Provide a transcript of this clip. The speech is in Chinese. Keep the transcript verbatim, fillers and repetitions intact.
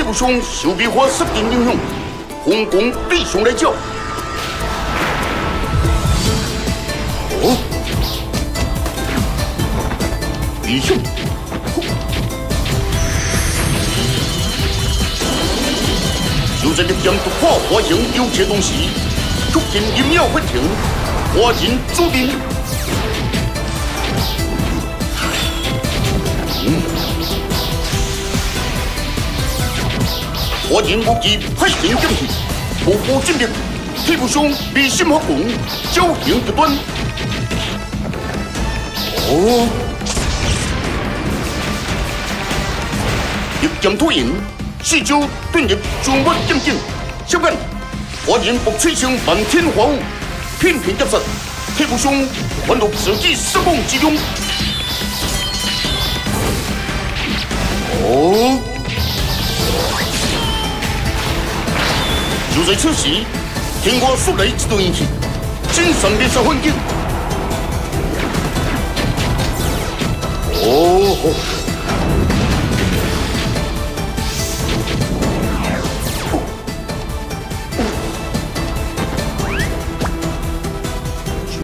部兄手臂花十点英雄，红光弟兄来叫。哦，弟兄。 就在这将突破火影有些东西，促进阴庙混停，火影注定。嗯，火影无忌派兵进去，步步进兵，替部兄比心合共，交行不断。哦，一将突引。 四周遁入众物境境，相近火焰爆吹上漫天花雾，片片夹杀，替部兄混入自己失望之中。哦，就在此时，天外速来一道烟气，精神灭杀环境。哦。